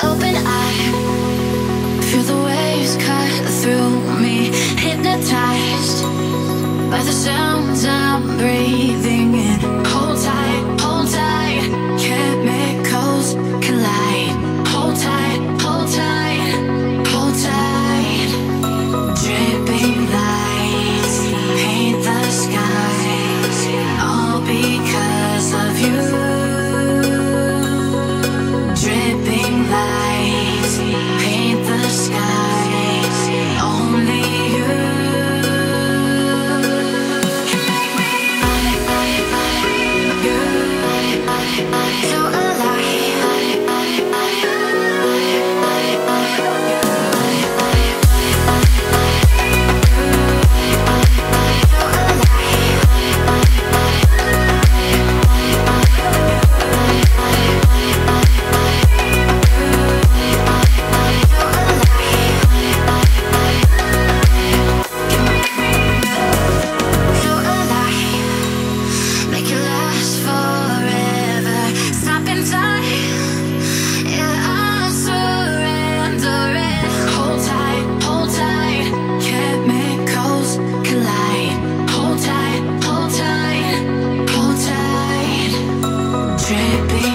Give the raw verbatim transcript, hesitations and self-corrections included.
open eye, feel the waves cut through me, hypnotized by the sounds I'm breathing in. Hold tight, hold tight, chemicals collide. Hold tight, hold tight, hold tight. Dripping lights paint the skies, all because of you. Dripping lights paint the skies, only you. So dripping